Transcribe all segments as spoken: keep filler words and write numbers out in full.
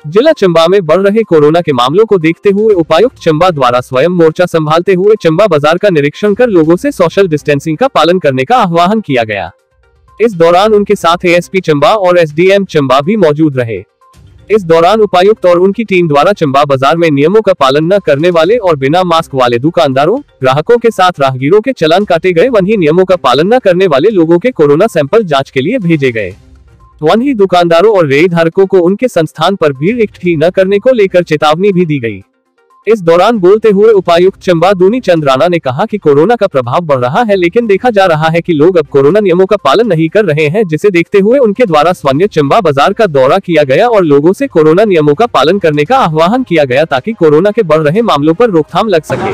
जिला चंबा में बढ़ रहे कोरोना के मामलों को देखते हुए उपायुक्त चंबा द्वारा स्वयं मोर्चा संभालते हुए चंबा बाजार का निरीक्षण कर लोगों से सोशल डिस्टेंसिंग का पालन करने का आह्वान किया गया। इस दौरान उनके साथ एएसपी चंबा और एसडीएम चंबा भी मौजूद रहे। इस दौरान उपायुक्त और उनकी टीम द्वारा चंबा बाजार में नियमों का पालन न करने वाले और बिना मास्क वाले दुकानदारों, ग्राहकों के साथ राहगीरों के चालान काटे गए। वहीं नियमों का पालन न करने वाले लोगों के कोरोना सैंपल जांच के लिए भेजे गए। वहीं दुकानदारों और रेहड़ी धारकों को उनके संस्थान पर भीड़ इकट्ठी न करने को लेकर चेतावनी भी दी गई। इस दौरान बोलते हुए उपायुक्त चंबा दूनी चंद राणा ने कहा कि कोरोना का प्रभाव बढ़ रहा है, लेकिन देखा जा रहा है कि लोग अब कोरोना नियमों का पालन नहीं कर रहे हैं, जिसे देखते हुए उनके द्वारा स्वयं चंबा बाजार का दौरा किया गया और लोगों से कोरोना नियमों का पालन करने का आह्वान किया गया ताकि कोरोना के बढ़ रहे मामलों पर रोकथाम लग सके।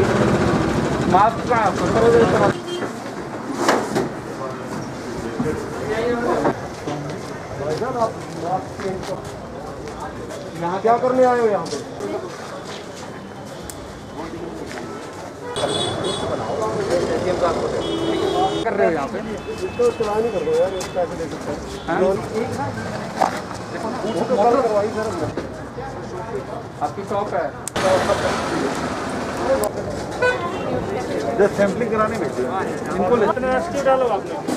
यहाँ क्या करने आए हो? यहाँ पे कर रहे हो? यहाँ पे इसको चला नहीं कर दो यार, पैसे दे सकते हैं। आपकी शॉप है, जस्ट सैंपलिंग कराने में इनको डालो आपने।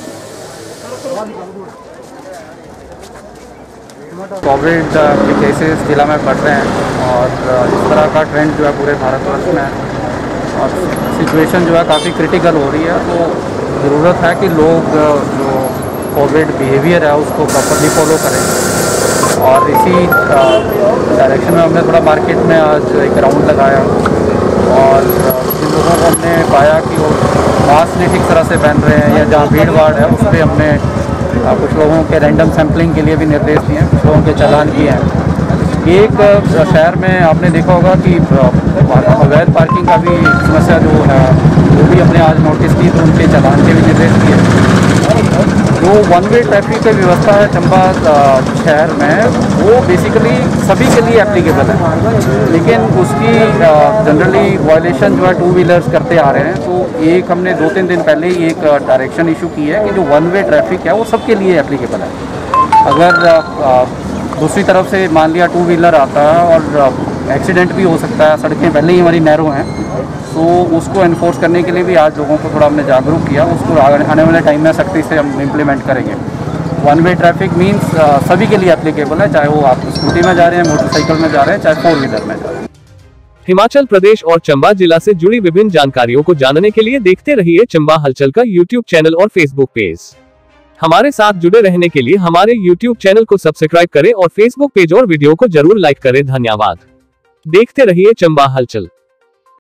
कोविड के केसेस जिला में बढ़ रहे हैं और इस तरह का ट्रेंड जो है पूरे भारतवर्ष में है और सिचुएशन जो है काफ़ी क्रिटिकल हो रही है। तो ज़रूरत है कि लोग जो कोविड बिहेवियर है उसको प्रॉपरली फॉलो करें और इसी डायरेक्शन में हमने थोड़ा मार्केट में आज एक राउंड लगाया और जिन लोगों को हमने पाया कि वो मास्क नहीं ठीक तरह से पहन रहे हैं या जहाँ भीड़ भाड़ है उस पर हमने कुछ लोगों के रैंडम सैम्पलिंग के लिए भी निर्देश दिए हैं, कुछ लोगों के चालान किए हैं। एक शहर में आपने देखा होगा कि अवैध पार्किंग का भी समस्या जो है वो भी हमने आज नोटिस की, तो उनके चालान के भी निर्देश दिए। जो वन वे ट्रैफिक की व्यवस्था है चंबा शहर में वो बेसिकली सभी के लिए एप्लीकेबल है, लेकिन उसकी जनरली वायलेशन जो है टू व्हीलर्स करते आ रहे हैं। तो एक हमने दो तीन दिन पहले ही एक डायरेक्शन इशू की है कि जो वन वे ट्रैफिक है वो सबके लिए एप्लीकेबल है। अगर आ, दूसरी तरफ से मान लिया टू व्हीलर आता है और एक्सीडेंट भी हो सकता है, सड़कें पहले ही हमारी नैरो हैं, तो उसको इन्फोर्स करने के लिए भी आज लोगों को थोड़ा हमने जागरूक किया। उसको आने वाले टाइम में सख्ती से हम इम्प्लीमेंट करेंगे। वन वे ट्रैफिक मीन्स सभी के लिए एप्लीकेबल है, चाहे वो आप स्कूटी में जा रहे हैं, मोटरसाइकिल में जा रहे हैं, चाहे फोर व्हीलर में जा रहे हैं। हिमाचल प्रदेश और चंबा जिला से जुड़ी विभिन्न जानकारियों को जानने के लिए देखते रहिए चंबा हलचल का यूट्यूब चैनल और फेसबुक पेज। हमारे साथ जुड़े रहने के लिए हमारे यूट्यूब चैनल को सब्सक्राइब करें और फेसबुक पेज और वीडियो को जरूर लाइक करें। धन्यवाद। देखते रहिए चंबा हलचल।